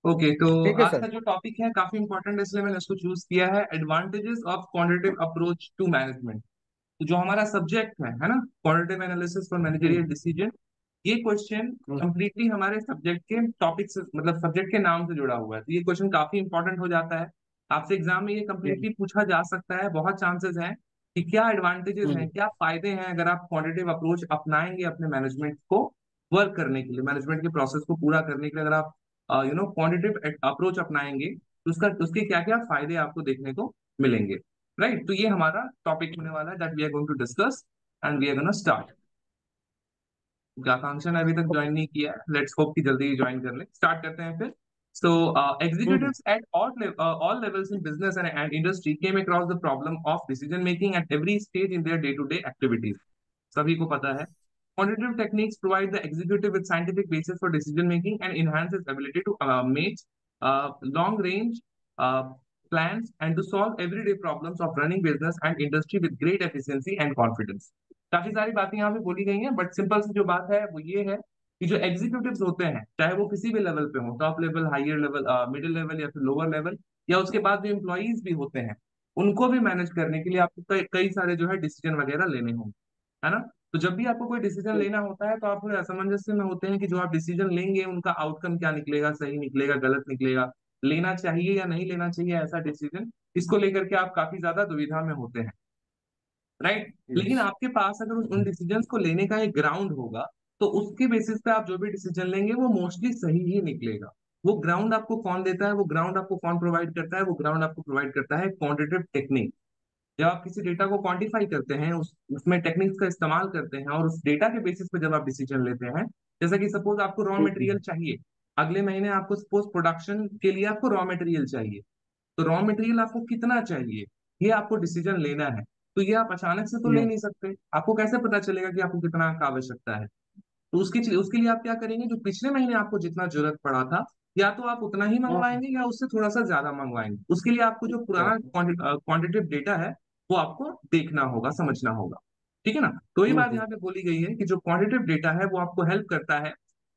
Okay, तो ठीक है आज सर। का जो टॉपिक है काफी इंपॉर्टेंट है, इसलिए मैंने उसको चूज किया है, advantages of quantitative approach to management. तो जो हमारा सब्जेक्ट है ना, quantitative analysis for managerial hmm. Decision, ये क्वेश्चन हम्म। कंप्लीटली हमारे सब्जेक्ट के टॉपिक से, मतलब सब्जेक्ट के नाम से जुड़ा हुआ है। तो ये क्वेश्चन काफी इंपॉर्टेंट हो जाता है आपसे एग्जाम में। ये हम्म। कंप्लीटली पूछा जा सकता है, बहुत चांसेस हैं कि क्या एडवांटेजेस हैं, हम्म। क्या फायदे हैं अगर आप क्वांटिटेटिव अप्रोच अपनाएंगे अपने मैनेजमेंट को वर्क करने के लिए, मैनेजमेंट के प्रोसेस को पूरा करने के लिए। अगर आप क्वांटिटेटिव अप्रोच अपनाएंगे तो उसके क्या क्या फायदे आपको देखने को मिलेंगे। राइट, तो ये हमारा टॉपिक होने वाला है, that we are going to discuss and we are gonna start. Akanksha ने अभी तक ज्वाइन नहीं किया है, लेट्स होप कि जल्दी ज्वाइन कर ले। स्टार्ट करते हैं फिर। So hmm. Executives at all levels in business and industry came across the problem of decision making at every stage in their day to day activities. सभी को पता है, quantitative techniques provide the executive with scientific basis for decision making and enhance its ability to make long range uh, plans and to solve everyday problems of running business and industry with great efficiency and confidence. काफी सारी बातें यहाँ पे बोली गई हैं, but simple सी जो बात है वो ये है कि जो एग्जीक्यूटिव्स होते हैं, चाहे वो किसी भी लेवल पे हो, top level, higher level, middle level या फिर लोअर लेवल, या उसके बाद जो एम्प्लॉइज भी होते हैं, उनको भी मैनेज करने के लिए आपको कई सारे जो है डिसीजन वगैरह लेने होंगे, है ना। तो जब भी आपको कोई डिसीजन लेना होता है तो आप थोड़े असमंजस में होते हैं कि जो आप डिसीजन लेंगे उनका आउटकम क्या निकलेगा, सही निकलेगा, गलत निकलेगा, लेना चाहिए या नहीं लेना चाहिए ऐसा डिसीजन। इसको लेकर के आप काफी ज्यादा दुविधा में होते हैं, राइट। लेकिन यस। आपके पास अगर उन डिसीजंस को लेने का एक ग्राउंड होगा, तो उसके बेसिस पे आप जो भी डिसीजन लेंगे वो मोस्टली सही ही निकलेगा। वो ग्राउंड आपको कौन देता है, वो ग्राउंड आपको कौन प्रोवाइड करता है? वो ग्राउंड आपको प्रोवाइड करता है क्वांटिटेटिव टेक्निक। जब आप किसी डेटा को क्वांटिफाई करते हैं, उसमें टेक्निक्स का इस्तेमाल करते हैं, और उस डेटा के बेसिस पे जब आप डिसीजन लेते हैं, जैसे कि सपोज आपको रॉ मटेरियल चाहिए, अगले महीने आपको सपोज प्रोडक्शन के लिए आपको रॉ मटेरियल चाहिए, तो रॉ मटेरियल आपको कितना चाहिए, ये आपको डिसीजन लेना है। तो ये आप अचानक से तो ले यस। नहीं सकते, आपको कैसे पता चलेगा कि आपको कितना का आवश्यकता है? तो उसके लिए आप क्या करेंगे, जो पिछले महीने आपको जितना जरूरत पड़ा था, या तो आप उतना ही हाँ। मंगवाएंगे या उससे थोड़ा सा ज्यादा मंगवाएंगे। उसके लिए आपको जो पुराना क्वांटिटेटिव डेटा है वो आपको देखना होगा, समझना होगा। ठीक है ना। तो ये बात हम्म। यहाँ पे बोली गई है कि जो क्वांटिटेटिव डेटा है वो आपको हेल्प करता है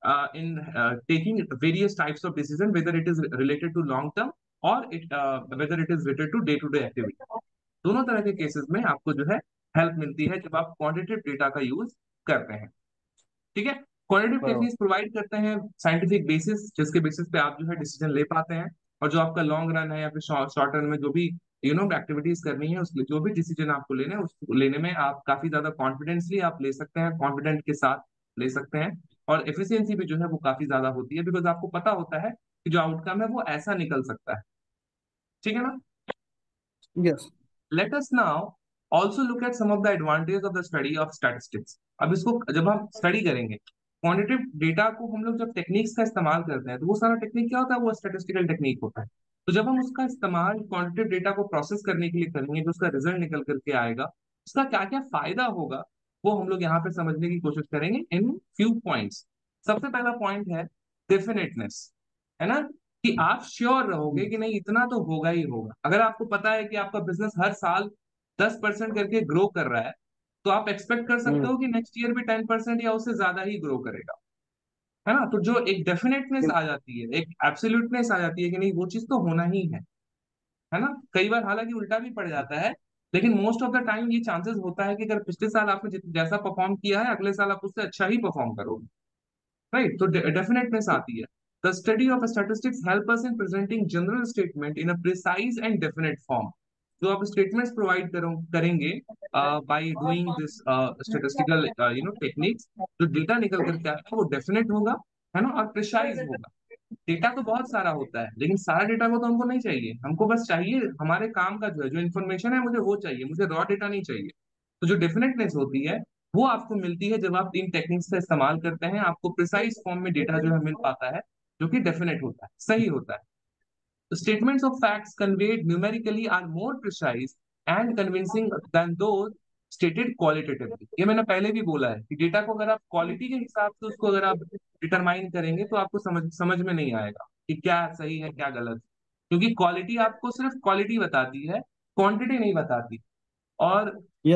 in taking various types of decision, whether it is related to long term और it whether it is related to day activity. दोनों तरह के केसेस में आपको जो है हेल्प मिलती है जब आप क्वांटिटेटिव डेटा का यूज करते हैं। ठीक है। क्वालिटेटिव बराबर। टेक्निक्स प्रोवाइड करते हैं साइंटिफिक बेसिस, जिसके बेसिस पे आप जो है डिसीजन ले पाते हैं। और जो आपका लॉन्ग रन है या फिर शॉर्ट रन में जो भी एक्टिविटीज करनी है, उसके जो भी डिसीजन आपको लेने हैं, उसको लेने में आप काफी ज्यादा कॉन्फिडेंसली आप ले सकते हैं, कॉन्फिडेंट के साथ ले सकते हैं। और एफिशिएंसी भी जो है वो काफी ज्यादा होती है, बिकॉज आपको पता होता है कि जो आउटकम है वो ऐसा निकल सकता है। ठीक है ना। Yes. Let us now also look at some of the advantages of the study of statistics. अब इसको जब हम स्टडी करेंगे, क्वांटिटेटिव डेटा को हम लोग जब टेक्निक्स का इस्तेमाल करते हैं, तो वो सारा टेक्निक क्या होता है, वो स्टैटिस्टिकल टेक्निक होता है। तो जब हम उसका इस्तेमाल क्वांटिटेटिव डेटा को प्रोसेस करने के लिए करेंगे, जो उसका रिजल्ट निकल करके आएगा, उसका क्या क्या फायदा होगा, वो हम लोग यहाँ पे समझने की कोशिश करेंगे इन फ्यू पॉइंट्स। सबसे पहला पॉइंट है डेफिनेटनेस, है ना, कि आप श्योर रहोगे कि नहीं इतना तो होगा ही होगा। अगर आपको पता है कि आपका बिजनेस हर साल 10% करके ग्रो कर रहा है, तो आप एक्सपेक्ट कर सकते हम्म। हो कि नेक्स्ट ईयर भी 10% या उससे ज्यादा ही ग्रो करेगा, है ना। तो जो एक डेफिनेटनेस आ जाती है, एक एब्सोल्यूटनेस आ जाती है कि नहीं वो चीज तो होना ही है ना। कई बार हालांकि उल्टा भी पड़ जाता है, लेकिन मोस्ट ऑफ द टाइम ये चांसेस होता है कि अगर पिछले साल आपने जैसा परफॉर्म किया है, अगले साल आप उससे अच्छा ही परफॉर्म करोगे। राइट, तो डेफिनेटनेस आती है। The study of statistics help us in presenting general statement in a precise and definite form. जो आप स्टेटमेंट्स प्रोवाइड करेंगे by doing this statistical techniques, जो डेटा निकल करके आएगा वो डेफिनेट होगा, है ना, और प्रिसाइज होगा। डेटा तो बहुत सारा होता है, लेकिन सारा डेटा को तो हमको नहीं चाहिए, हमको बस चाहिए हमारे काम का जो है, जो इन्फॉर्मेशन है मुझे वो चाहिए, मुझे रॉ डेटा नहीं चाहिए। तो जो डेफिनेटनेस होती है वो आपको मिलती है जब आप इन टेक्निक्स का इस्तेमाल करते हैं, आपको प्रिसाइज फॉर्म में डेटा जो है मिल पाता है, जो कि डेफिनेट होता है, सही होता है। The statements of facts conveyed numerically are more precise and convincing than those stated qualitatively. ये मैंने पहले भी बोला है कि डेटा को अगर आप क्वालिटी के हिसाब से उसको अगर आप डिटरमाइन करेंगे, तो आपको समझ में नहीं आएगा कि क्या सही है क्या गलत है, क्योंकि क्वालिटी आपको सिर्फ क्वालिटी बताती है, क्वांटिटी नहीं बताती। और यस।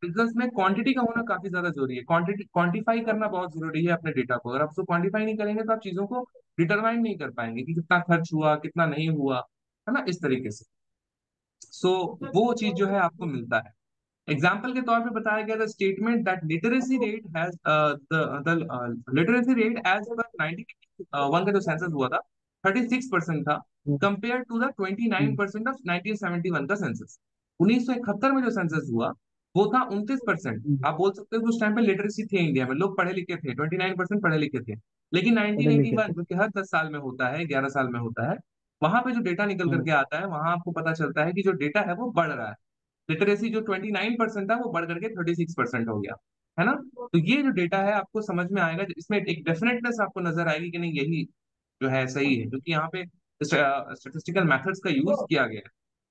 बिजनेस में क्वांटिटी का होना काफी ज्यादा जरूरी है। क्वांटिटी क्वांटिफाई करना बहुत जरूरी है अपने डेटा को। अगर आप उसको क्वांटिफाई नहीं करेंगे तो आप चीजों को डिटरमाइन नहीं कर पाएंगे कि कितना खर्च हुआ कितना नहीं हुआ, है ना, इस तरीके से। सो वो चीज जो है आपको मिलता है। एग्जाम्पल के तौर पे बताया गया, the statement that literacy rate has the literacy rate as per 1991 का जो सेंसस हुआ था 36% था, hmm, compare to the hmm, 29% of 1971 का सेंसस। 1971 में जो सेंसस हुआ वो था 29%। हम्म, आप बोल सकते हो कि उस टाइम पे लिटरेसी थे इंडिया में, लोग पढ़े लिखे थे, 29% पढ़े लिखे थे। लेकिन पढ़े लिखे 1981 थे। जो कि हर 10 साल में होता है, 11 साल में होता है, वहां पे जो डेटा निकल हम्म, करके आता है वहां आपको पता चलता है कि जो डेटा है वो बढ़ रहा है। लिटरेसी जो 29% था वो बढ़ करके 36% हो गया, है ना। तो ये जो डेटा है आपको समझ में आएगा, इसमें एक डेफिनेटनेस आपको नजर आएगी कि नहीं यही जो है सही है, क्योंकि यहाँ पे स्टेटिस्टिकल मेथड्स का यूज किया गया है।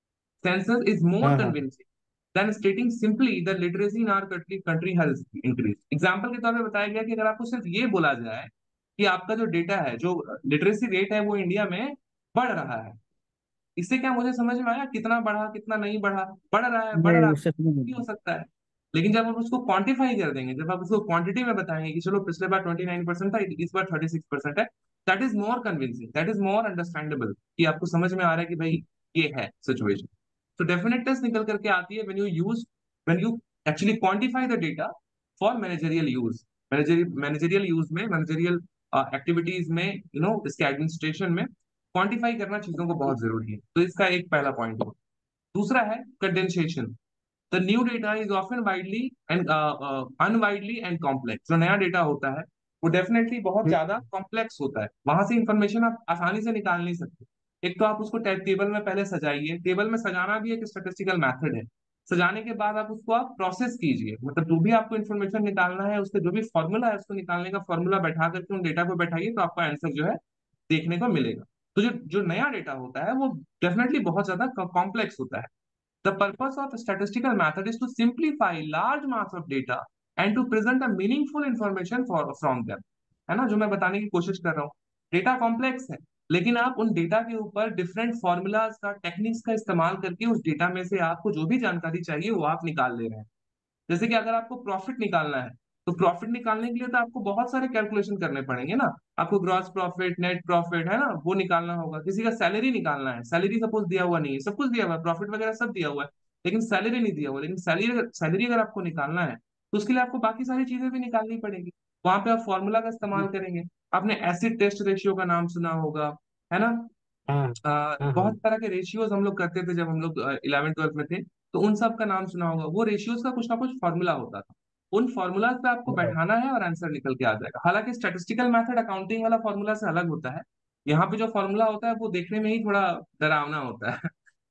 सेंसस इज मोर हाँ हाँ। Convincing then stating simply the literacy in our country has increase. Example के तौर पे बताया गया कि अगर आपको सिर्फ ये बोला जाए कि आपका जो डेटा है, जो लिटरेसी रेट है वो इंडिया में बढ़ रहा है, इससे क्या मुझे समझ में आया कितना बढ़ा कितना नहीं बढ़ा, बढ़ रहा है बढ़ नहीं, रहा है, उससे समझ भी हो नहीं। सकता है। लेकिन जब आप उसको क्वांटिफाई कर देंगे, जब आप उसको क्वांटिटी में बताएंगे कि चलो पिछले बार 29% था, इस बार 36% है, that is more convincing, that is more understandable, कि आपको समझ में आ रहा है कि भाई ये है सिचुएशन। तो डेफिनेटनेस निकल करके आती है when you actually quantify the data for managerial use. Managerial use में, मैनेजरियल एक्टिविटीज में, इसके एडमिनिस्ट्रेशन में क्वांटिफाई करना चीजों को बहुत जरूरी है। तो इसका एक पहला पॉइंट हो। दूसरा है condensation. The new data is often widely and unwidely and complex. जो नया डेटा होता है वो डेफिनेटली बहुत ज्यादा हम्म, कॉम्प्लेक्स होता है, वहां से इंफॉर्मेशन आप आसानी से निकाल नहीं सकते। एक तो आप उसको टेबल में पहले सजाइए, टेबल में सजाना भी एक स्टेटिस्टिकल मेथड है। सजाने के बाद आप उसको आप प्रोसेस कीजिए, मतलब जो भी आपको इन्फॉर्मेशन निकालना है उसके जो भी फॉर्मूला है उसको निकालने का फॉर्मूला बैठा करके उन डेटा को बैठाइए, तो आपका आंसर जो है देखने को मिलेगा। तो जो जो नया डेटा होता है वो डेफिनेटली बहुत ज्यादा कॉम्प्लेक्स होता है। The purpose of statistical method is to simplify large mass of data and to present a meaningful information from them। है ना, जो मैं बताने की कोशिश कर रहा हूँ, डेटा कॉम्प्लेक्स है, लेकिन आप उन डेटा के ऊपर डिफरेंट फॉर्मूलाज का, टेक्निक्स का इस्तेमाल करके उस डेटा में से आपको जो भी जानकारी चाहिए वो आप निकाल ले रहे हैं। जैसे कि अगर आपको प्रॉफिट निकालना है, तो प्रॉफिट निकालने के लिए तो आपको बहुत सारे कैलकुलेशन करने पड़ेंगे ना। आपको ग्रॉस प्रॉफिट, नेट प्रॉफिट, है ना, वो निकालना होगा। किसी का सैलरी निकालना है, सैलरी सपोज दिया हुआ नहीं है, सब कुछ दिया हुआ है, प्रॉफिट वगैरह सब दिया हुआ है, लेकिन सैलरी नहीं दिया हुआ। लेकिन सैलरी सैलरी अगर आपको निकालना है तो उसके लिए आपको बाकी सारी चीजें भी निकालनी पड़ेगी। वहां पे आप फॉर्मूला का इस्तेमाल करेंगे। आपने एसिड टेस्ट रेशियो का नाम सुना होगा, है ना। हाँ हाँ हाँ। बहुत तरह के रेशियोज हम लोग करते थे जब हम लोग 11th 12th में थे, तो उन सब का नाम सुना होगा। वो रेशियोज का कुछ ना कुछ फॉर्मूला होता था, उन फॉर्मूलाज पे आपको बराबर। बैठाना है और आंसर निकल के आ जाएगा। हालांकि स्टैटिस्टिकल मेथड अकाउंटिंग वाला फॉर्मूला से अलग होता है। यहाँ पे जो फॉर्मूला होता है वो देखने में ही थोड़ा डरावना होता है।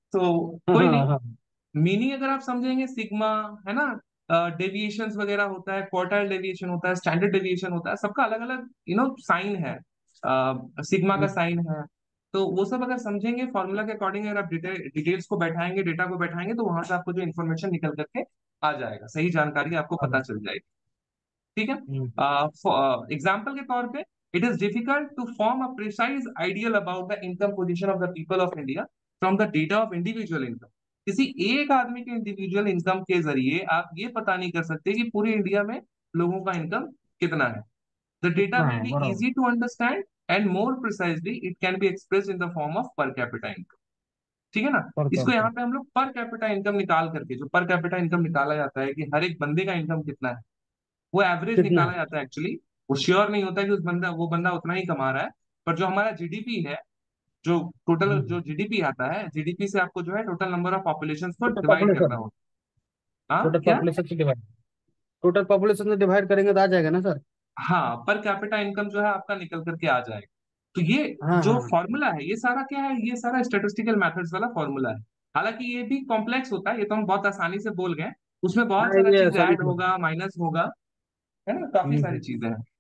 तो हाँ कोई हाँ नहीं, हाँ। मीनिंग अगर आप समझेंगे, सिग्मा, है ना, डेविएशंस वगैरह होता है, क्वार्टाइल डेविएशन होता है, स्टैंडर्ड डेविएशन होता है, सबका अलग अलग साइन है। सिग्मा का हम्म, साइन है। तो वो सब अगर समझेंगे फॉर्मूला के अकॉर्डिंग, अगर आप डिटेल्स को बैठाएंगे, डेटा को बैठाएंगे, तो वहां से आपको जो इन्फॉर्मेशन निकल करके आ जाएगा, सही जानकारी आपको पता बराबर। चल जाएगी। ठीक है। हम्म, एग्जाम्पल के तौर पे, it is difficult to form a precise ideal about the income position of the people of India from the data of individual income. किसी एक आदमी के इंडिविजुअल इनकम के जरिए आप ये पता नहीं कर सकते कि पूरे इंडिया में लोगों का इनकम कितना है। द डेटा कितना विल है, बी बराबर। Easy to understand and more precisely it can be express in the form of per capita income. ठीक है ना। पर इसको कैपिटा। यहाँ पे हम लोग पर कैपिटा इनकम निकाल करके, जो पर कैपिटा इनकम निकाला जाता है कि हर एक बंदे का इनकम कितना है, वो एवरेज कितना निकाला है? जाता है एक्चुअली। वो श्योर नहीं होता कि वो बंदा उतना ही कमा रहा है। पर जो हमारा जीडीपी है, जो टोटल हम्म, जो जीडीपी आता है, जीडीपी से आपको जो है टोटल नंबर ऑफ पॉपुलेशन को टोटल डिवाइड करना पॉपुलेशन। होगा। हाँ टोटल क्या। पॉपुलेशन से डिवाइड। टोटल पॉपुलेशन से डिवाइड करेंगे तो आ जाएगा ना सर? हाँ, पर कैपिटा इनकम जो है आपका निकल करके आ जाएगा। तो ये हाँ जो हाँ। फॉर्मूला है ये सारा क्या है, ये सारा स्टेटिस्टिकल मेथड्स वाला फॉर्मूला है। हालांकि ये भी कॉम्प्लेक्स होता है, ये तो हम बहुत आसानी से बोल गए। उसमें बहुत हाँ, सारा ये चीज सॉरी। ऐड होगा, माइनस होगा, है ना, काफी सारी हम्म, चीजें हैं।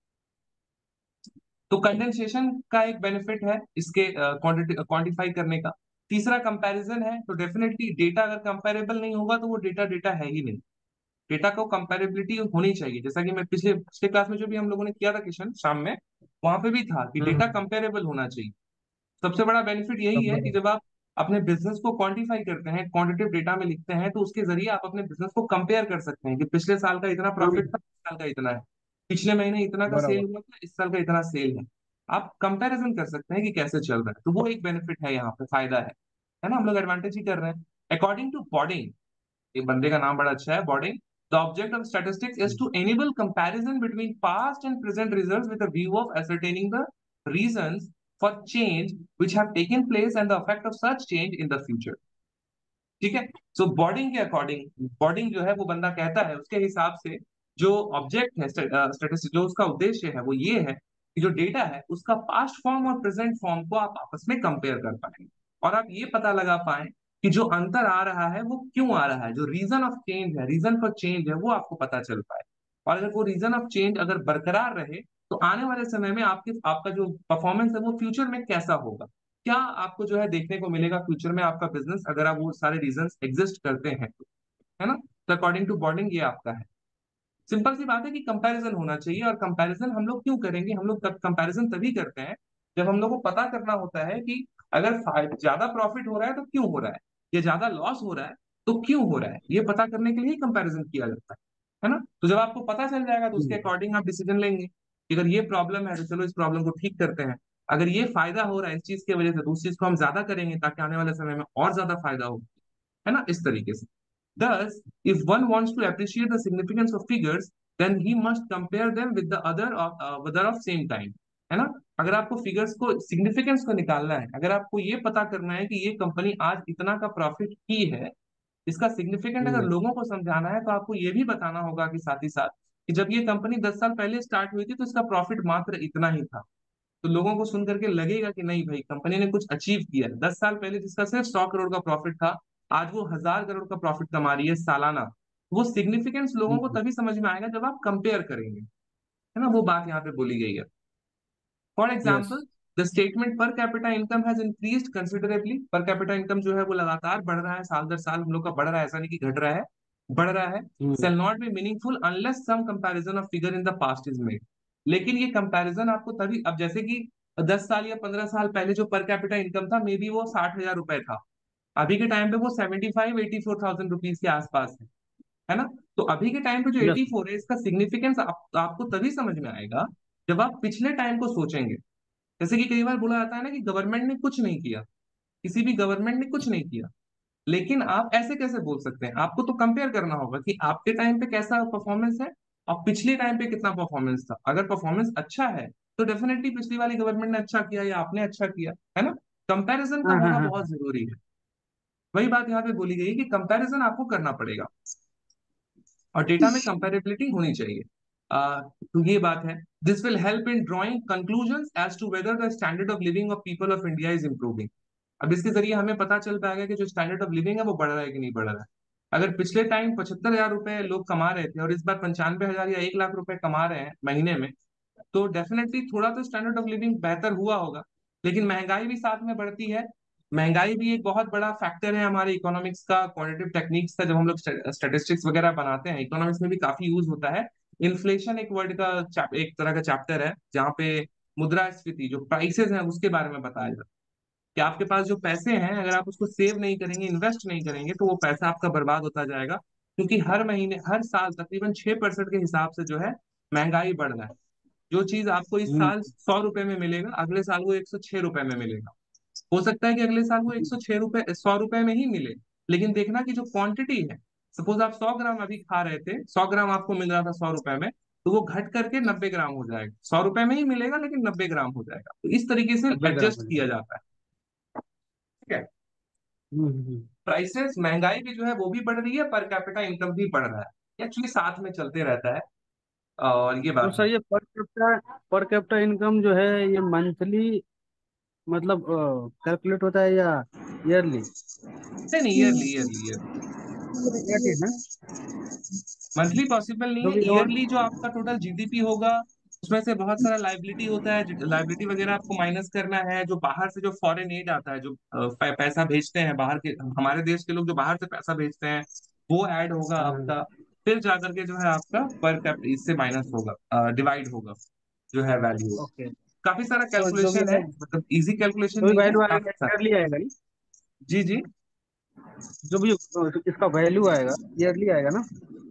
तो कंडेंसेशन का एक बेनिफिट है इसके क्वांटिटी क्वांटिफाई करने का। तीसरा कंपैरिजन है। तो डेफिनेटली डेटा अगर कंपेरेबल नहीं होगा तो वो डेटा डेटा है ही नहीं। डेटा को कंपेरेबिलिटी होनी चाहिए, जैसा कि मैं पिछले पिछले क्लास में जो भी हम लोगों ने किया था क्वेश्चन शाम में, वहां पे भी था कि डेटा हम्म, कंपेरेबल होना चाहिए। सबसे बड़ा बेनिफिट यही है कि बराबर। जब आप अपने बिजनेस को क्वांटिफाई करते हैं, क्वांटिटेटिव डेटा में लिखते हैं, तो उसके जरिए आप अपने बिजनेस को कंपेयर कर सकते हैं कि पिछले साल का इतना प्रॉफिट था, हम्म, इस साल का इतना है, पिछले महीने इतना का सेल बराबर। हुआ था, इस साल का इतना सेल है। आप कंपैरिजन कर सकते हैं कि कैसे चल रहा है, तो वो एक बेनिफिट है, यहाँ पे फायदा है ना, हम लोग एडवांटेज ही कर रहे हैं। अकॉर्डिंग टू बॉडिंग, एक बंदे का नाम बड़ा अच्छा है, बॉडिंग, the object of statistics is to enable comparison between past and present results with the view of ascertaining the reasons for change which have taken place and the effect of such change in the future। ठीक है। So बॉर्डिंग के according, बॉर्डिंग जो है वो बंदा कहता है उसके हिसाब से जो ऑब्जेक्ट है स्टेटिस्टिक, जो उसका उद्देश्य है वो ये है कि जो डेटा है उसका पास्ट फॉर्म और प्रेजेंट फॉर्म को आप आपस में कंपेयर कर पाए और आप ये पता लगा पाए कि जो अंतर आ रहा है वो क्यों आ रहा है, जो रीजन ऑफ चेंज है, रीजन फॉर चेंज है, वो आपको पता चल पाए। और अगर वो रीजन ऑफ चेंज अगर बरकरार रहे तो आने वाले समय में आपके आपका जो परफॉर्मेंस है वो फ्यूचर में कैसा होगा, क्या आपको जो है देखने को मिलेगा फ्यूचर में आपका बिजनेस, अगर आप वो सारे रीजंस एग्जिस्ट करते हैं तो, है ना। तो अकॉर्डिंग टू बॉन्डिंग ये आपका है। सिंपल सी बात है कि कंपैरिजन होना चाहिए, और कंपैरिजन हम लोग क्यों करेंगे, हम लोग कंपैरिजन तभी करते हैं जब हम लोग को पता करना होता है कि अगर ज्यादा प्रॉफिट हो रहा है तो क्यों हो रहा है, या ज्यादा लॉस हो रहा है तो क्यों हो रहा है, ये पता करने के लिए कंपैरिजन किया जाता है ना। तो जब आपको पता चल जाएगा तो उसके हम्म, अकॉर्डिंग आप डिसीजन लेंगे कि अगर ये प्रॉब्लम है तो चलो इस प्रॉब्लम को ठीक करते हैं, अगर ये फायदा हो रहा है इस चीज की वजह से तो उस चीज को हम ज्यादा करेंगे ताकि आने वाले समय में और ज्यादा फायदा हो, है ना, इस तरीके से। Thus, if one wants to appreciate the significance of figures, then he must compare them with the other of same time, है ना। अगर आपको फिगर्स को सिग्निफिकेंस को निकालना है, अगर आपको ये पता करना है कि ये कंपनी आज इतना का प्रॉफिट की है, इसका सिग्निफिकेंट अगर हम्म, लोगों को समझाना है तो आपको ये भी बताना होगा कि साथ ही साथ कि जब ये कंपनी 10 साल पहले स्टार्ट हुई थी तो इसका प्रॉफिट मात्र इतना ही था। तो लोगों को सुन करके लगेगा कि नहीं भाई कंपनी ने कुछ अचीव किया है, 10 साल पहले जिसका सिर्फ 100 करोड़ का प्रॉफिट था आज वो 1000 करोड़ का प्रॉफिट कमा रही है सालाना। वो सिग्निफिकेंस लोगों को हम्म, तभी समझ में आएगा जब आप कंपेयर करेंगे, है ना, वो बात यहाँ पे बोली गई है। For yes. Example, the statement per capita income has increased considerably, per capita income जो है वो लगातार बढ़ रहा है, साल दर साल हम लोग का बढ़ रहा है, ऐसा नहीं कि घट रहा है, बढ़ रहा है। Hmm, shall not be meaningful unless some comparison of figure in the past is made. लेकिन ये कंपैरिजन आपको तभी, अब जैसे कि 10 साल या 15 साल पहले जो पर कैपिटा इनकम था मे बी वो 60,000 रुपए था, अभी के टाइम पे वो 75-84 थाउजेंड रुपीज के आसपास है ना। तो अभी के टाइम पे जो यस। 84 है इसका सिग्निफिकेंस आपको तभी समझ में आएगा जब आप पिछले टाइम को सोचेंगे। जैसे कि कई बार बोला जाता है ना कि गवर्नमेंट ने कुछ नहीं किया, किसी भी गवर्नमेंट ने कुछ नहीं किया, लेकिन आप ऐसे कैसे बोल सकते हैं, आपको तो कंपेयर करना होगा कि आपके टाइम पे कैसा परफॉर्मेंस है और पिछले टाइम पे कितना परफॉर्मेंस था। अगर परफॉर्मेंस अच्छा है तो डेफिनेटली पिछली वाली गवर्नमेंट ने अच्छा किया या आपने अच्छा किया, है ना। कंपैरिजन का हाँ हाँ होना हाँ बहुत हाँ। जरूरी है। वही बात यहाँ पे बोली गई कि कंपैरिजन आपको करना पड़ेगा और डेटा में कंपेरेबिलिटी होनी चाहिए। तो ये बात है, this will help in drawing conclusion as to whether the standard of living of people of India is improving. अब इसके जरिए हमें पता चल पाएगा कि जो स्टैंडर्ड ऑफ लिविंग है वो बढ़ रहा है कि नहीं बढ़ रहा है। अगर पिछले टाइम 75,000 रुपए लोग कमा रहे थे और इस बार 95,000 या 1 लाख रुपए कमा रहे हैं महीने में, तो डेफिनेटली थोड़ा तो स्टैंडर्ड ऑफ लिविंग बेहतर हुआ होगा। लेकिन महंगाई भी साथ में बढ़ती है, महंगाई भी एक बहुत बड़ा फैक्टर है हमारे इकोनॉमिक्स का, क्वांटिटेटिव टेक्निक्स का, जब हम लोग स्टेटिस्टिक्स वगैरह बनाते हैं इकोनॉमिक्स में भी काफी यूज होता है। इन्फ्लेशन एक वर्ड का एक तरह का चैप्टर है जहाँ पे मुद्रास्फीति जो प्राइसेस हैं उसके बारे में बताया जाता है कि आपके पास जो पैसे हैं अगर आप उसको सेव नहीं करेंगे, इन्वेस्ट नहीं करेंगे, तो वो पैसा आपका बर्बाद होता जाएगा, क्योंकि हर महीने हर साल तकरीबन 6% के हिसाब से जो है महंगाई बढ़ रहा है। जो चीज आपको इस हम्म, साल 100 रुपए में मिलेगा अगले साल वो 106 रुपए में मिलेगा। हो सकता है कि अगले साल वो 106 रुपए 100 रुपए में ही मिले, लेकिन देखना कि जो क्वांटिटी है, सपोज आप 100 ग्राम अभी खा रहे थे, 100 ग्राम आपको मिल रहा था 100 रुपए में, तो वो घट करके 90 ग्राम हो जाएगा, 100 रुपए में ही मिलेगा लेकिन 90 ग्राम हो जाएगा। तो इस तरीके से 90 ग्राम एडजस्ट बनेगा। किया जाता है। ठीक है। हम्म। प्राइसेस, महंगाई भी जो है वो भी बढ़ रही है, पर कैपिटा इनकम भी बढ़ रहा है, एक्चुअली साथ में चलते रहता है। और ये तो बात है। सर ये पर कैपिटा इनकम जो है ये मंथली मतलब कैलकुलेट होता है या ईयरली? नहीं नहीं, ईयरली ईयरली ईयरली। ईयरली ना? मंथली पॉसिबल नहीं है, क्योंकि ईयरली जो आपका टोटल जीडीपी होगा उसमें से बहुत सारा लाइबिलिटी होता है, लाइबिलिटी वगैरह आपको माइनस करना है, जो बाहर से जो फॉरेन एड आता है, जो पैसा भेजते हैं बाहर के, हमारे देश के लोग जो बाहर से पैसा भेजते हैं वो ऐड होगा आपका, फिर जाकर के जो है आपका पर कैप इससे माइनस होगा, डिवाइड होगा, जो है वैल्यू। ओके। काफी सारा तो जो भी कैलकुलेशन है है, मतलब इजी कैलकुलेशन जो भी नहीं है, वैल्यू आएगा काफी सारा। ईयरली आएगा नहीं? जी जी। जो भी इसका वैल्यू आएगा ईयरली आएगा ना?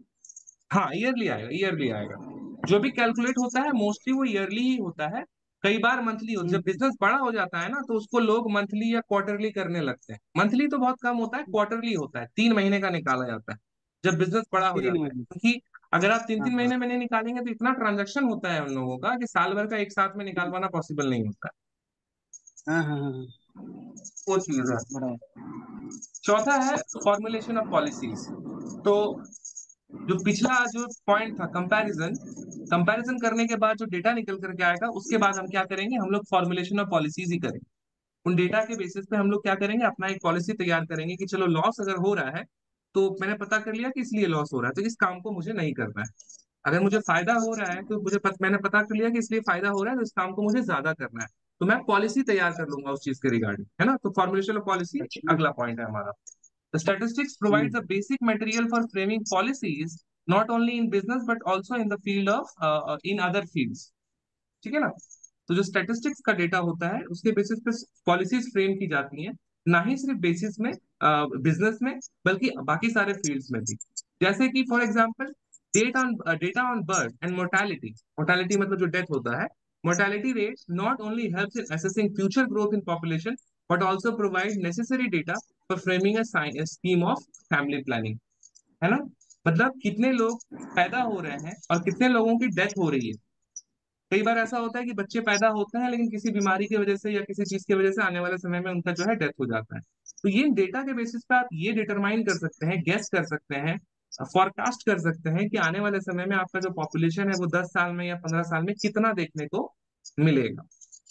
हाँ ईयरली आएगा, ईयरली आएगा। जो भी कैलकुलेट होता है मोस्टली वो ईयरली ही होता है। कई बार मंथली हो, जब हम्म। बिजनेस बड़ा हो जाता है ना तो उसको लोग मंथली या क्वार्टरली करने लगते हैं। मंथली तो बहुत कम होता है, क्वार्टरली होता है, 3 महीने का निकाला जाता है जब बिजनेस बड़ा हो तीन जाता है। महीने क्योंकि अगर आप तीन हाँ तीन हाँ महीने में नहीं निकालेंगे तो इतना ट्रांजेक्शन होता है उन लोगों का कि साल भर का एक साथ में निकाल पाना पॉसिबल नहीं होता है। हाँ हाँ हाँ हाँ, वो चीज है। बराबर। चौथा है फॉर्मुलेशन ऑफ पॉलिसीज। तो जो पिछला जो पॉइंट था कंपैरिजन, कंपैरिजन करने के बाद जो डेटा निकल करके आएगा उसके बाद हम क्या करेंगे, हम लोग फॉर्मुलेशन ऑफ पॉलिसीज ही करेंगे। उन डेटा के बेसिस पे हम लोग क्या करेंगे, अपना एक पॉलिसी तैयार करेंगे कि चलो लॉस अगर हो रहा है तो मैंने पता कर लिया कि इसलिए लॉस हो रहा है तो इस काम को मुझे नहीं करना है। अगर मुझे फायदा हो रहा है तो मैंने पता कर लिया कि इसलिए फायदा हो रहा है तो इस काम को मुझे ज्यादा करना है। तो मैं पॉलिसी तैयार कर लूंगा उस चीज के रिगार्डिंग, है ना। तो फॉर्मुलेशन ऑफ पॉलिसी अच्छा। अगला पॉइंट है हमारा। The statistics provides a hmm basic material for framing policies not only in business but also in the field of in other fields। ठीक है ना। तो जो स्टैटिस्टिक्स का डेटा होता है उसके बेसिस पे पॉलिसीज फ्रेम की जाती हैं, ना ही सिर्फ बेसिस में बिजनेस में बल्कि बाकी सारे फील्ड्स में भी। जैसे कि for example data on birth and mortality. Mortality मतलब जो डेथ होता है, mortality rate not only helps in assessing future growth in population but also provide necessary data for framing a scheme of family planning. है ना। मतलब कितने लोग पैदा हो रहे हैं और कितने लोगों की डेथ हो रही है। कई बार ऐसा होता है कि बच्चे पैदा होते हैं लेकिन किसी बीमारी की वजह से या किसी चीज की वजह से आने वाले समय में उनका जो है डेथ हो जाता है। तो ये डेटा के बेसिस पे आप ये डिटरमाइन कर सकते हैं, गेस कर सकते हैं, फॉरकास्ट कर सकते हैं कि आने वाले समय में आपका जो पॉपुलेशन है वो 10 साल में या 15 साल में कितना देखने को मिलेगा।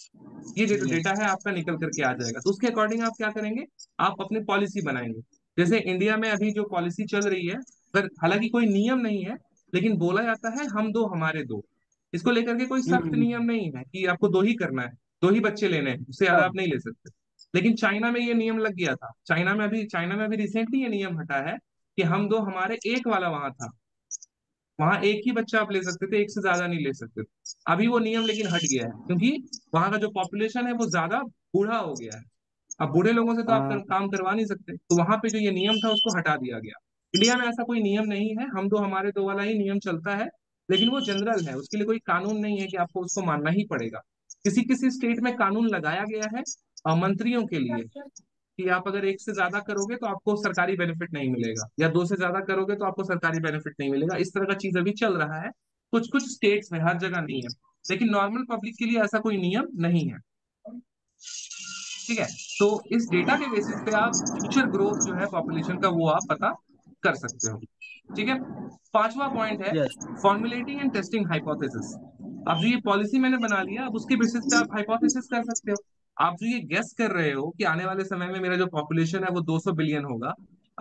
ये जो यस। डेटा है आपका निकल करके आ जाएगा। तो उसके अकॉर्डिंग आप क्या करेंगे, आप अपनी पॉलिसी बनाएंगे। जैसे इंडिया में अभी जो पॉलिसी चल रही है, पर हालांकि कोई नियम नहीं है, लेकिन बोला जाता है हम दो हमारे दो। इसको लेकर के कोई सख्त नियम हम्म। नहीं है कि आपको दो ही करना है, दो ही बच्चे लेने हैं, उससे ज्यादा हाँ आप नहीं ले सकते। लेकिन चाइना में ये नियम लग गया था। चाइना में अभी रिसेंटली ये नियम हटा है कि हम दो हमारे एक वाला वहां था। वहां एक ही बच्चा आप ले सकते थे, एक से ज्यादा नहीं ले सकते थे। अभी वो नियम लेकिन हट गया है क्योंकि वहां का जो पॉपुलेशन है वो ज्यादा बूढ़ा हो गया है। अब बूढ़े लोगों से तो आप हाँ काम करवा नहीं सकते, तो वहां पे जो ये नियम था उसको हटा दिया गया। इंडिया में ऐसा कोई नियम नहीं है, हम दो हमारे दो वाला ही नियम चलता है। लेकिन वो जनरल है, उसके लिए कोई कानून नहीं है कि आपको उसको मानना ही पड़ेगा। किसी किसी स्टेट में कानून लगाया गया है मंत्रियों के लिए कि आप अगर एक से ज्यादा करोगे तो आपको सरकारी बेनिफिट नहीं मिलेगा, या दो से ज्यादा करोगे तो आपको सरकारी बेनिफिट नहीं मिलेगा। इस तरह का चीज अभी चल रहा है कुछ कुछ स्टेट्स में, हर जगह नहीं है। लेकिन नॉर्मल पब्लिक के लिए ऐसा कोई नियम नहीं है। ठीक है। तो इस डेटा के बेसिस पे आप फ्यूचर ग्रोथ जो है पॉपुलेशन का वो आप पता कर सकते हो। ठीक है। पांचवा पॉइंट है yes. Formulating and testing hypothesis. अब जो ये पॉलिसी मैंने बना लिया, अब उसके बेसिस पे आप हाइपोथेसिस कर सकते हो। आप जो ये गेस कर रहे हो कि आने वाले समय में मेरा जो पॉपुलेशन है वो 200 बिलियन होगा,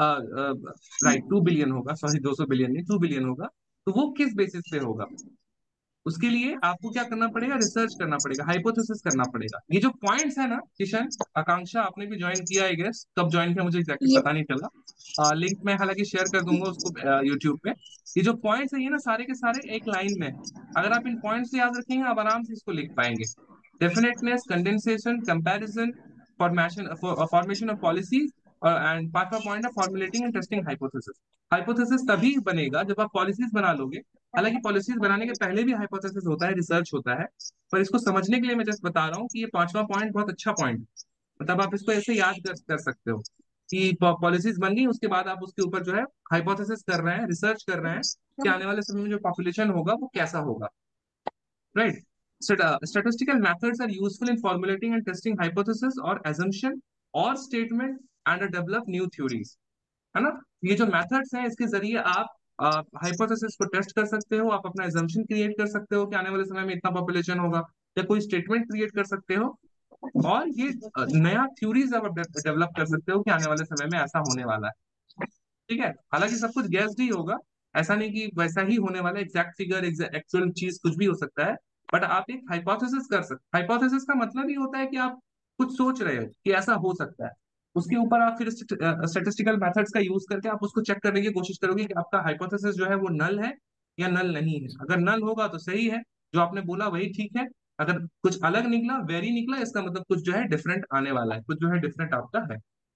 राइट 2 बिलियन होगा, सॉरी 200 बिलियन नहीं 2 बिलियन होगा। तो वो किस बेसिस पे होगा, उसके लिए आपको क्या करना पड़ेगा, रिसर्च करना पड़ेगा, हाइपोथेसिस करना पड़ेगा। ये जो पॉइंट्स है ना किशन, आकांक्षा आपने भी ज्वाइन किया है गेस, कब ज्वाइन किया मुझे एग्जैक्टली ये पता नहीं चला। लिंक मैं हालांकि शेयर कर दूंगा उसको यूट्यूब पे। ये जो पॉइंट्स है ये ना सारे के सारे एक लाइन में है। अगर आप इन पॉइंट्स याद रखेंगे आप आराम से इसको लिख पाएंगे। Definiteness, condensation, comparison, formation of policies, and पांचवा पॉइंट है formulating and testing hypothesis. Hypothesis तभी बनेगा जब आप पॉलिसीज बना लोगे। हालांकि पॉलिसीज बनाने के पहले भी हाइपोथेसिस होता है, रिसर्च होता है। पर इसको समझने के लिए मैं जस्ट बता रहा हूँ कि ये पांचवा पॉइंट बहुत अच्छा पॉइंट। मतलब आप इसको ऐसे याद कर सकते हो कि पॉलिसीज बन गई, उसके बाद आप उसके ऊपर जो है हाइपोथेसिस कर रहे हैं, रिसर्च कर रहे हैं कि आने वाले समय में जो पॉपुलेशन होगा वो कैसा होगा। Right. Statistical methods are useful in formulating and testing hypothesis or assumption or statement and develop new theories। है ना। ये जो मेथड्स हैं इसके जरिए आप हाइपोथेसिस को टेस्ट कर सकते हो, आप अपना एजम्पशन क्रिएट कर सकते हो कि आने वाले समय में इतना पॉपुलेशन होगा, या कोई स्टेटमेंट क्रिएट कर सकते हो। और ये नया थ्योरीज आप डेवलप कर सकते हो कि आने वाले समय में ऐसा होने वाला है। ठीक है। हालांकि सब कुछ गेस्ड ही होगा, ऐसा नहीं कि वैसा ही होने वाला एग्जैक्ट फिगर, एक्चुअल चीज कुछ भी हो सकता है। बट आप एक हाइपोथेसिस कर सकते, हाइपोथेसिस का मतलब ये होता है कि आप कुछ सोच रहे हो कि ऐसा हो सकता है। उसके ऊपर आप फिर स्टेटिस्टिकल मेथड्स का यूज करके आप उसको चेक करने की कोशिश करोगे कि आपका हाइपोथेसिस जो है वो नल है या नल नहीं है। अगर नल होगा तो सही है, जो आपने बोला वही ठीक है। अगर कुछ अलग निकला, वेरी निकला, इसका मतलब कुछ जो है डिफरेंट आने वाला है, कुछ जो है डिफरेंट आपका है।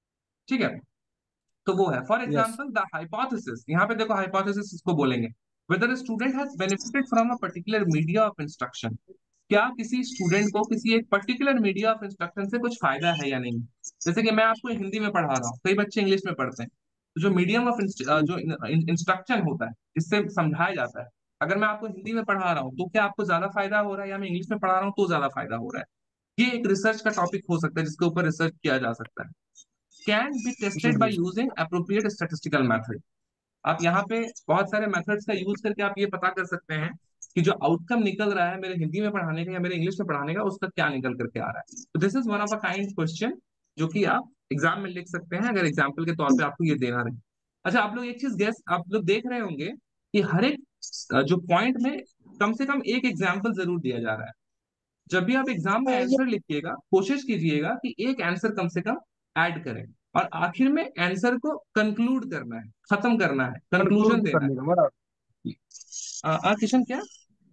ठीक है, तो वो है for yes. Example the hypothesis. यहाँ पे देखो हाइपोथेसिस इसको बोलेंगे, whether student has benefited from a particular media of instruction. क्या किसी स्टूडेंट को किसी एक पर्टिकुलर मीडिया ऑफ इंस्ट्रक्शन से कुछ फायदा है या नहीं। जैसे कि मैं आपको हिंदी में पढ़ा रहा हूँ, कई बच्चे इंग्लिश में पढ़ते हैं, तो जो मीडियम ऑफ जो इंस्ट्रक्शन होता है जिससे समझाया जाता है, अगर मैं आपको हिंदी में पढ़ा रहा हूँ तो क्या आपको ज्यादा फायदा हो रहा है, या मैं इंग्लिश में पढ़ा रहा हूँ तो ज्यादा फायदा हो रहा है। ये एक रिसर्च का टॉपिक हो सकता है जिसके ऊपर रिसर्च किया जा सकता है। Can be tested by using appropriate statistical method. आप यहाँ पे बहुत सारे मेथड्स का यूज करके आप ये पता कर सकते हैं कि जो आउटकम निकल रहा है मेरे हिंदी में पढ़ाने का या मेरे इंग्लिश में पढ़ाने का, उसका क्या निकल करके आ रहा है। तो this is one of a kind question जो कि आप एग्जाम में लिख सकते हैं, अगर एग्जाम्पल के तौर पे आपको ये देना रहे। अच्छा, आप लोग एक चीज गेस, आप लोग देख रहे होंगे कि हर एक जो पॉइंट में कम से कम एक एग्जाम्पल जरूर दिया जा रहा है। जब भी आप एग्जाम में ये आंसर लिखिएगा, कोशिश कीजिएगा कि एक आंसर कम से कम ऐड करें, और आखिर में आंसर को कंक्लूड करना है, खत्म करना है, कंक्लूड कंक्लूजन भी देना करने का बड़ा है। किशन क्या।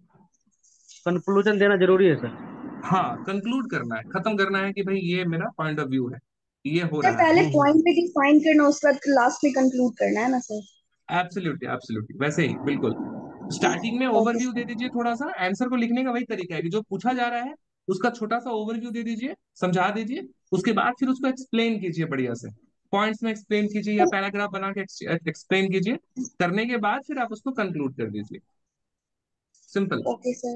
कंक्लूजन देना जरूरी है सर। हाँ, कंक्लूड करना है, खत्म करना है कि भाई ये मेरा पॉइंट ऑफ व्यू है, ये हो सर रहा है। पहले पॉइंट पे डिफाइन करना, उसके बाद लास्ट में कंक्लूड करना है ना सर? एब्सोल्युटली एब्सोल्युटली, वैसे ही बिल्कुल। स्टार्टिंग में ओके ओवरव्यू दे सर। दीजिए, थोड़ा सा आंसर को लिखने का वही तरीका है कि जो पूछा जा रहा है उसका छोटा सा ओवरव्यू दे दीजिए, समझा दीजिए। उसके बाद फिर उसको एक्सप्लेन कीजिए बढ़िया से, पॉइंट्स में एक्सप्लेन कीजिए या पैराग्राफ बना के एक्सप्लेन कीजिए। करने के बाद फिर आप उसको कंक्लूड कर दीजिए, सिंपल। Okay sir.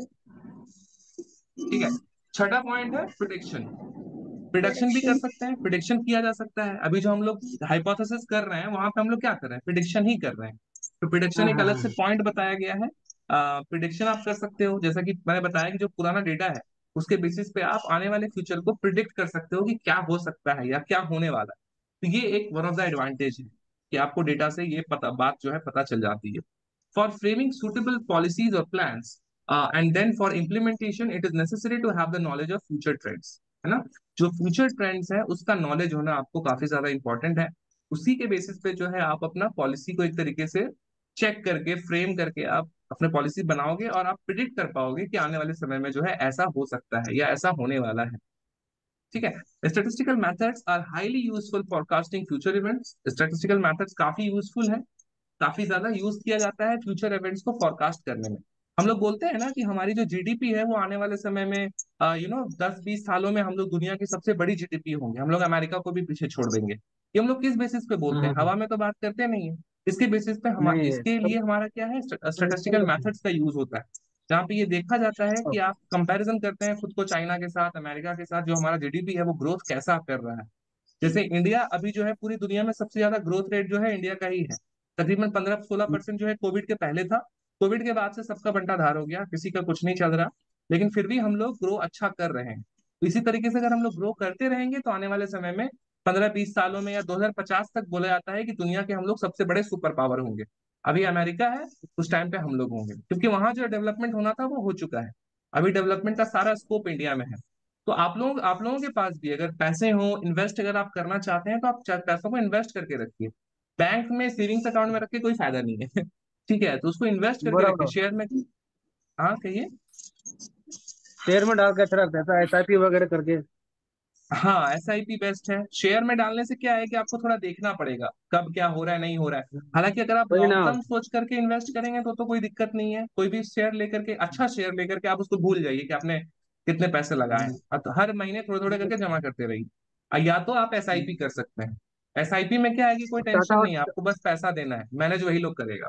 ठीक है। छठा पॉइंट है प्रिडिक्शन। प्रिडिक्शन भी कर प्रोडक्शन। सकते हैं, प्रिडिक्शन किया जा सकता है। अभी जो हम लोग हाइपोथेसिस कर रहे हैं वहां पे हम लोग क्या कर रहे हैं, प्रिडिक्शन ही कर रहे हैं। तो प्रिडिक्शन हाँ एक हाँ अलग हाँ। से पॉइंट बताया गया है। प्रिडिक्शन आप कर सकते हो, जैसा कि मैंने बताया कि जो पुराना डेटा है उसके बेसिस पे आप आने वाले फ्यूचर को प्रिडिक्ट कर सकते हो कि क्या हो सकता है या क्या होने वाला है। तो ये एक वन ऑफ द एडवांटेज है कि आपको डेटा से ये पता, बात जो है पता चल जाती है। फॉर फ्रेमिंग सुटेबल पॉलिसीज और plans and then for implementation it is necessary to have the knowledge of future trends, है ना। जो फ्यूचर ट्रेंड्स है उसका नॉलेज होना आपको काफी ज्यादा इंपॉर्टेंट है। उसी के बेसिस पे जो है आप अपना पॉलिसी को एक तरीके से चेक करके, फ्रेम करके आप अपने पॉलिसी बनाओगे, और आप प्रिडिक्ट कर पाओगे कि आने वाले समय में जो है ऐसा हो सकता है या ऐसा होने वाला है। ठीक है। Statistical methods are highly useful forecasting future events. Statistical methods काफी यूजफुल है, काफी ज्यादा यूज किया जाता है फ्यूचर इवेंट्स को फोरकास्ट करने में। हम लोग बोलते हैं ना कि हमारी जो जीडीपी है वो आने वाले समय में 10-20 सालों में हम लोग दुनिया की सबसे बड़ी जीडीपी होंगे, हम लोग अमेरिका को भी पीछे छोड़ देंगे। ये हम लोग किस बेसिस पे हाँ बोलते हैं, हाँ हाँ। हवा में तो बात करते नहीं है। इसके बेसिस पे हम, नहीं है इसके सब। लिए हमारा क्या है, स्टेटिस्टिकल मेथड्स का यूज होता है, जहाँ पे ये देखा जाता है कि आप कंपैरिजन करते हैं खुद को चाइना के साथ, अमेरिका के साथ, जो हमारा जीडीपी है वो ग्रोथ कैसा कर रहा है। जैसे इंडिया अभी जो है पूरी दुनिया में सबसे ज्यादा ग्रोथ रेट जो है इंडिया का ही है, तकरीबन 15-16% जो है कोविड के पहले था। कोविड के बाद से सबका बंटाधार हो गया, किसी का कुछ नहीं चल रहा, लेकिन फिर भी हम लोग ग्रो अच्छा कर रहे हैं। तो इसी तरीके से अगर हम लोग ग्रो करते रहेंगे तो आने वाले समय में 15-20 सालों में या 2050 तक बोला जाता है कि दुनिया के हम लोग सबसे बड़े सुपर पावर होंगे। अभी अमेरिका है, उस टाइम पे हम लोग होंगे, क्योंकि वहां जो डेवलपमेंट होना था वो हो चुका है। अभी डेवलपमेंट का सारा स्कोप इंडिया में है। तो आप लोगों के पास भी अगर पैसे हो, इन्वेस्ट अगर आप करना चाहते हैं तो आप पैसों को इन्वेस्ट करके रखिए। बैंक में सेविंग्स अकाउंट में रख के कोई फायदा नहीं है। ठीक है, तो उसको इन्वेस्ट करके रखिए बराबर। शेयर में। हाँ कहिए। शेयर में डाल के अच्छा लगता है, ऐसा एसआईपी वगैरह करके। हाँ, एसआईपी बेस्ट है। शेयर में डालने से क्या है कि आपको थोड़ा देखना पड़ेगा कब क्या हो रहा है, नहीं हो रहा है। हालांकि अगर आप वही लॉन्ग ना। टर्म सोच करके इन्वेस्ट करेंगे तो कोई दिक्कत नहीं है। कोई भी शेयर लेकर के, अच्छा शेयर लेकर के आप उसको भूल जाइए कि आपने कितने पैसे लगाए हैं, अब तो हर महीने थोड़े थोड़े करके जमा करते रहिए। या तो आप एसआईपी कर सकते हैं। एसआईपी में क्या है कि कोई टेंशन टाटा। नहीं है, आपको बस पैसा देना है, मैनेज वही लोग करेगा।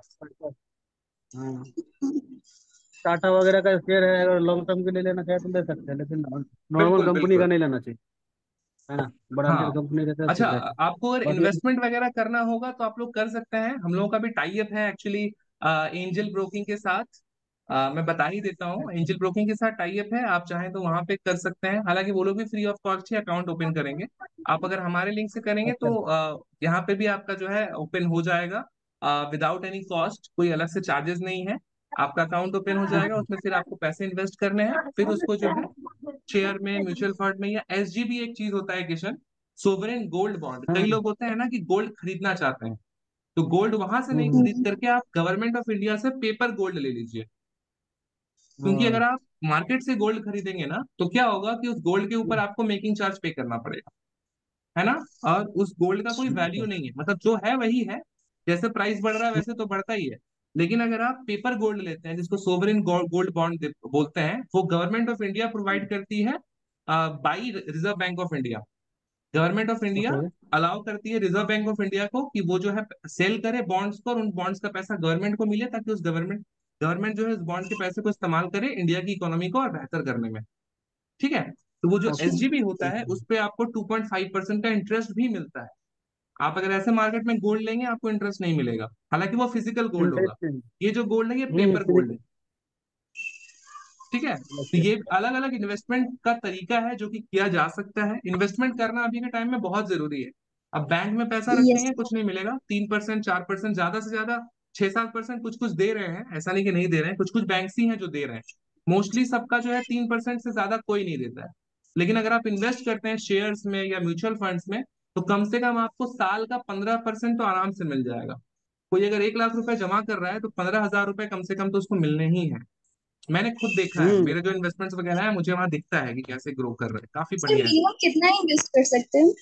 हाँ। टाटा वगैरह का शेयर है, अगर लॉन्ग टर्म के लिए लेना चाहे तो ले सकते हैं, लेकिन नॉर्मल बिल्कुल कंपनी का बिल्कुल। नहीं लेना चाहिए, है ना। ब्रांडेड हाँ। कंपनी रहता है अच्छा, ठीक है। आपको अगर बट ये। इन्वेस्टमेंट वगैरह करना होगा तो आप लोग कर सकते हैं, हम लोगों का भी टाई अप है एक्चुअली एंजल ब्रोकिंग के साथ। मैं बता ही देता हूँ, एंजल ब्रोकिंग के साथ टाई अप है, आप चाहें तो वहां पे कर सकते हैं। हालांकि वो लोग भी फ्री ऑफ कॉस्ट ही अकाउंट ओपन करेंगे। आप अगर हमारे लिंक से करेंगे अच्छा। तो यहाँ पे भी आपका जो है ओपन हो जाएगा विदाउट एनी कॉस्ट, कोई अलग से चार्जेस नहीं है। आपका अकाउंट ओपन हो जाएगा, उसमें फिर आपको पैसे इन्वेस्ट करने हैं, फिर उसको जो है शेयर में, म्यूचुअल फंड में, या एसजीबी एक चीज होता है किशन, सोवरेन गोल्ड बॉन्ड। कई हाँ। लोग होते हैं ना कि गोल्ड खरीदना चाहते हैं, तो गोल्ड वहां से नहीं हम्म। खरीद करके आप गवर्नमेंट ऑफ इंडिया से पेपर गोल्ड ले लीजिए। क्योंकि अगर हाँ। आप मार्केट से गोल्ड खरीदेंगे ना तो क्या होगा कि उस गोल्ड के ऊपर आपको मेकिंग चार्ज पे करना पड़ेगा, है ना। और उस गोल्ड का कोई ठीक वैल्यू है। नहीं है, मतलब जो है वही है, जैसे प्राइस बढ़ रहा है वैसे तो बढ़ता ही है। लेकिन अगर आप पेपर गोल्ड लेते हैं, जिसको सोवरेन गोल्ड बॉन्ड बोलते हैं, वो गवर्नमेंट ऑफ इंडिया प्रोवाइड करती है by reserve bank of India. Government of India okay. Allow करती है रिजर्व बैंक ऑफ इंडिया को कि वो जो है सेल करे बॉन्ड्स को, और उन बॉन्ड्स का पैसा गवर्नमेंट को मिले, ताकि उस गवर्नमेंट जो है उस बॉन्ड के पैसे को इस्तेमाल करे इंडिया की इकोनॉमी को और बेहतर करने में। ठीक है। तो वो जो अच्छा। एसजीबी होता है उस पे आपको 2.5% का इंटरेस्ट भी मिलता है। आप अगर ऐसे मार्केट में गोल्ड लेंगे आपको इंटरेस्ट नहीं मिलेगा, हालांकि वो फिजिकल गोल्ड होगा। इंटरेस्टिंग। ये जो गोल्ड है ये पेपर गोल्ड है। फिर। ठीक है, तो ये अलग अलग इन्वेस्टमेंट का तरीका है जो कि किया जा सकता है। इन्वेस्टमेंट करना अभी के टाइम में बहुत जरूरी है। अब बैंक में पैसा यस। रखेंगे कुछ नहीं मिलेगा, 3% 4%, ज्यादा से ज्यादा 6-7% कुछ कुछ दे रहे हैं, ऐसा नहीं कि नहीं दे रहे हैं, कुछ कुछ बैंक्स ही हैं जो दे रहे हैं। मोस्टली सबका जो है 3% से ज्यादा कोई नहीं देता है। लेकिन अगर आप इन्वेस्ट करते हैं शेयर्स में या म्यूचुअल फंड्स में, तो कम से कम आपको साल का 15% तो आराम से मिल जाएगा। कोई अगर 1 लाख रुपए जमा कर रहा है तो 15,000 रुपए कम से कम तो उसको मिलने ही है। मैंने खुद देखा है, हम्म। मेरे जो इन्वेस्टमेंट्स वगैरह है मुझे वहां दिखता है कि कैसे ग्रो कर रहे हैं, काफी सर बढ़िया है। मिनिमम कितना इन्वेस्ट कर सकते हैं?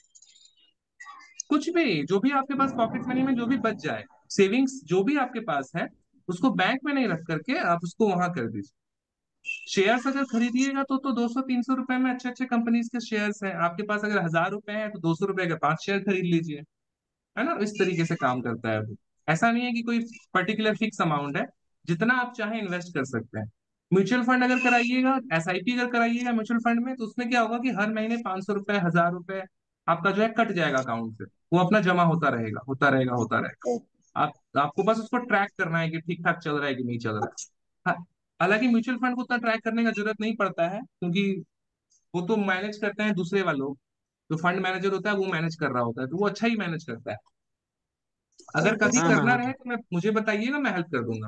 कुछ भी, जो भी आपके पास पॉकेट मनी में जो भी बच जाए, सेविंग्स जो भी आपके पास है, उसको बैंक में नहीं रख करके आप उसको वहां कर दीजिए। शेयर्स अगर खरीदिएगा तो 200-300 रुपए में अच्छे अच्छे कंपनीज के शेयर्स हैं। आपके पास अगर 1,000 रुपए हैं तो 200 रुपए के 5 शेयर खरीद लीजिए। है ना, इस तरीके से काम करता है वो। ऐसा नहीं है कि कोई पर्टिकुलर फिक्स अमाउंट है, जितना आप चाहें इन्वेस्ट कर सकते हैं। म्यूचुअल फंड अगर कराइएगा, एसआईपी अगर कराइएगा म्यूचुअल फंड में, तो उसमें क्या होगा कि हर महीने 500 रुपए 1,000 रुपए आपका जो है कट जाएगा अकाउंट से। वो अपना जमा होता रहेगा होता रहेगा होता रहेगा। आपको बस उसको ट्रैक करना है कि ठीक ठाक चल रहा है कि नहीं चल रहा है। हाँ, हालांकि म्यूचुअल फंड को उतना ट्रैक करने का जरूरत नहीं पड़ता है, क्योंकि वो तो मैनेज करते हैं दूसरे वालों। जो फंड मैनेजर होता है वो मैनेज कर रहा होता है, तो वो अच्छा ही मैनेज करता है। अगर ओके कभी हाँ सर। हाँ करना रहे हाँ। तो मैं मुझे बताइएगा, मैं हेल्प कर दूंगा।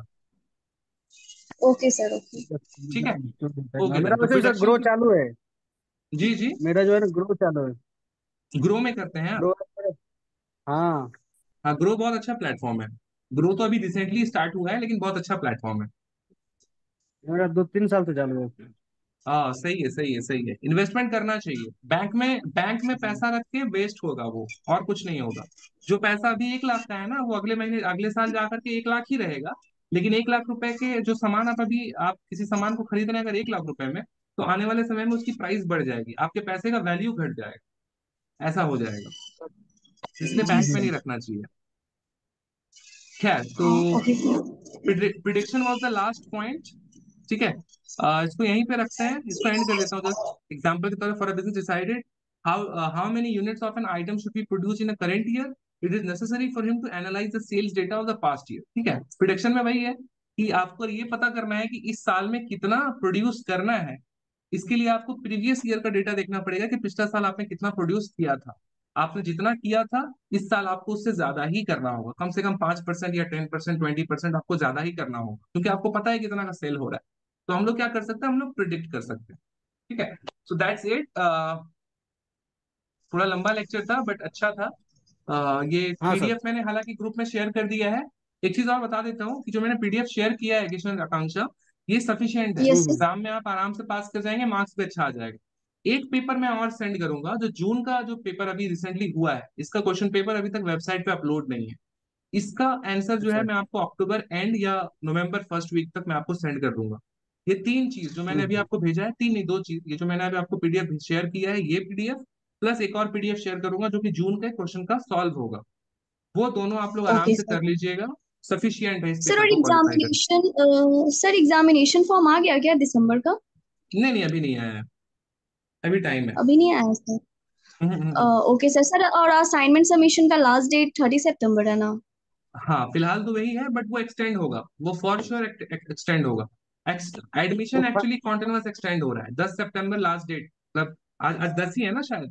Okay sir. ओके। ठीक है। ओके मेरा देन, तो वैसे सर प्रोडक्शन ग्रो की। चालू है। जी जी। मेरा जो है ना ग्रो चालू है। ग्रो में करते हैं आप? ग्रो। हाँ। हाँ, ग्रो बहुत अच्छा प्लेटफॉर्म है। ग्रो तो अभी रिसेंटली स्टार्ट हुआ है, लेकिन बहुत अच्छा प्लेटफॉर्म है। मेरा 2-3 साल से चालू है। हाँ, सही है सही है सही है, इन्वेस्टमेंट करना चाहिए। बैंक में पैसा रख के वेस्ट होगा वो, और कुछ नहीं होगा। जो पैसा अभी 1 लाख का है ना, वो अगले महीने अगले साल जाकर के 1 लाख ही रहेगा। लेकिन 1 लाख रुपए के जो सामान आप किसी सामान को खरीद रहे हैं अगर 1 लाख रुपए में, तो आने वाले समय में उसकी प्राइस बढ़ जाएगी, आपके पैसे का वैल्यू घट जाएगा। ऐसा हो जाएगा, इसलिए जी बैंक में नहीं सर। रखना चाहिए। खैर, तो हाँ okay sir. Prediction was the last point. ठीक है। इसको यहीं पे रखते हैं, इसको एंड कर देता हूँ। जस्ट एग्जांपल के तौर पर, for a business decided how many units of an item should be produce in a current year, it is necessary for him to analyse the sales data of the past year. ठीक है, prediction में वही है कि आपको ये पता करना है कि इस साल में कितना प्रोड्यूस करना है। इसके लिए आपको प्रीवियस ईयर का डेटा देखना पड़ेगा कि पिछला साल आपने कितना प्रोड्यूस किया था। आपने जितना किया था, इस साल आपको उससे ज्यादा ही करना होगा, कम से कम 5% या 10%, 20% आपको ज्यादा ही करना होगा, क्योंकि आपको पता है कितना का सेल हो रहा है। तो हम लोग क्या कर सकते हैं, हम लोग प्रिडिक्ट कर सकते हैं। ठीक है। So that's it. थोड़ा लंबा लेक्चर था बट अच्छा था। ये हाँ सर। पीडीएफ मैंने हालांकि ग्रुप में शेयर कर दिया है। एक चीज और बता देता हूँ कि जो मैंने पीडीएफ शेयर किया है किशन आकांक्षा, ये सफिशियंट है। Yes sir. एग्जाम में आप आराम से पास कर जाएंगे, मार्क्स भी अच्छा आ जाएगा। एक पेपर मैं और सेंड करूंगा, जो जून का जो पेपर अभी रिसेंटली हुआ है, इसका क्वेश्चन पेपर अभी तक वेबसाइट पे अपलोड नहीं है। इसका आंसर जो है अच्छा। मैं आपको अक्टूबर एंड या नवंबर फर्स्ट वीक तक मैं आपको सेंड कर दूंगा। ये 3 चीज जो मैंने अभी हम्म। आपको भेजा है, तीन नहीं 2 चीज, ये जो मैंने अभी आपको पीडीएफ शेयर किया है, ये पीडीएफ प्लस एक और पीडीएफ शेयर करूंगा जो कि जून के क्वेश्चन का सॉल्व होगा। वो दोनों आप लोग आराम ओके से सर। कर लीजिएगा। सफिशियंट है इस सर पेपर और को क्वालिफाई करने। एग्जामिनेशन फॉर्म आ गया क्या दिसंबर का? नहीं नहीं, अभी नहीं आया है, अभी टाइम है। अभी नहीं आया सर। हम्म, हम्म, हम्म। Okay sir. सर और असाइनमेंट सबमिशन का लास्ट डेट 30 सितंबर है ना? हाँ, फिलहाल तो वही है, बट वो एक्सटेंड होगा, वो फॉर श्योर एक्सटेंड होगा। तो एडमिशन एक्चुअली कॉन्टिन्यूअस एक्सटेंड हो रहा है, 10 सितंबर लास्ट डेट। मतलब आज 10 ही है ना शायद।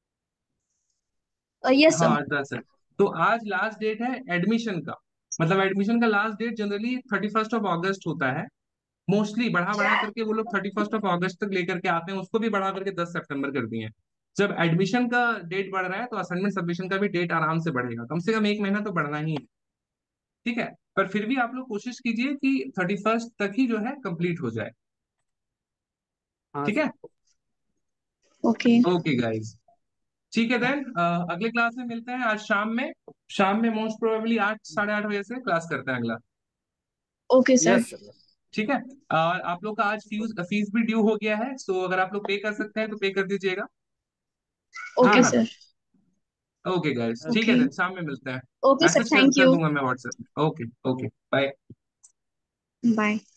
यस हाँ, सर। आज 10 है। तो आज लास्ट डेट है एडमिशन का। मतलब एडमिशन का last date generally 31 of August होता है। मोस्टली बढ़ा बढ़ा करके वो लोग 31 ऑफ अगस्त तक लेकर के आते हैं, उसको भी बढ़ा करके 10 सितंबर कर दिए हैं। जब एडमिशन का डेट बढ़ रहा है तो असाइनमेंट सबमिशन का भी डेट आराम से बढ़ेगा, कम से कम 1 महीना तो बढ़ना ही है। ठीक है। पर फिर भी आप लोग कोशिश कीजिए कि 31 तक ही जो है कंप्लीट हो जाए। हाँ ठीक है। सर। ओके। Okay guys. ठीक है देन, अगले क्लास में मिलते हैं आज शाम में। शाम में मोस्ट प्रोबेबली 8 साढ़े 8 बजे से क्लास करते हैं अगला। Okay sir. Yes sir. ठीक है। और आप लोग का आज फीस भी ड्यू हो गया है, सो अगर आप लोग पे कर सकते हैं तो पे कर दीजिएगा। हाँ ओके हाँ सर। सर। ओके गाइस, ठीक है ओके। देन, शाम में मिलते हैं। ओके सर, मैसेज कर थैंक कर यू। दूंगा मैं व्हाट्सएप में। Okay okay bye. बाय।